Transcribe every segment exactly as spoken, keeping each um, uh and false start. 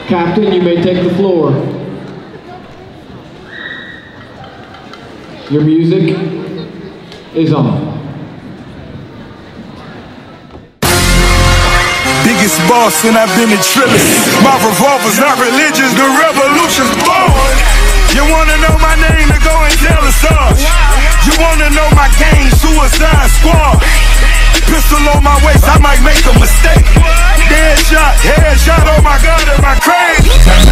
Captain, you may take the floor. Your music is on. Biggest boss and I've been in Trillis. My revolver's not religious, the revolution's born. You wanna know my name, to go and tell the stars. You wanna know my gang, Suicide Squad. Pistol on my waist, I might make a mistake. Dead shot, head shot, oh my God, am I crazy?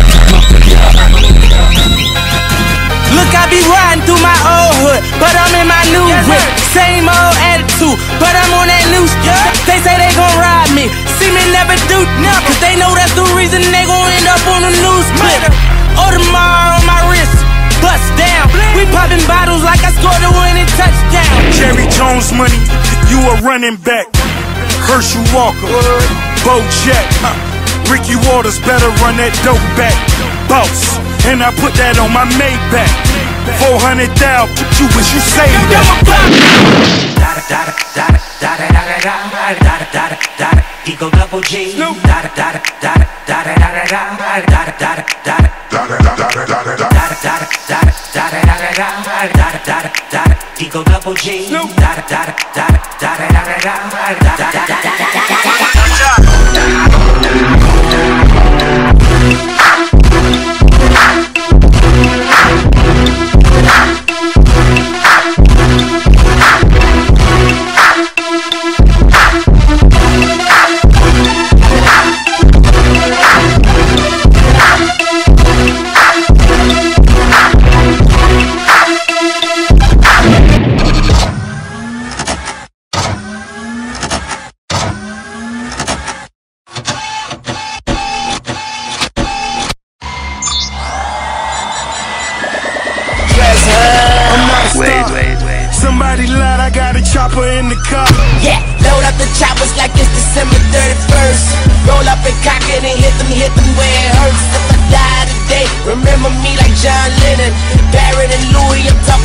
Look, I be riding through my old hood, but I'm in my new whip. Same old attitude, but I'm on that new shit. They say they gon' ride me, see me never do nothing, cause they know that's the reason they gon' end up on the news split. Audemars on my wrist, bust down. We popping bottles like I scored a winning touchdown. Jerry Jones money, you a running back. Herschel Walker, Bo Jack, huh. Ricky Waters better run that dope back. Boss, and I put that on my Maybach. Four hundred thousand, you wish you saved that. Eagle double G. Eagle double G. Wait, wait, wait. Somebody lied, I got a chopper in the car. Yeah, load up the choppers like it's December thirty-first. Roll up and cock it and hit them, hit them where it hurts. If I die today, remember me like John Lennon, Barrett and Louis, I'm talking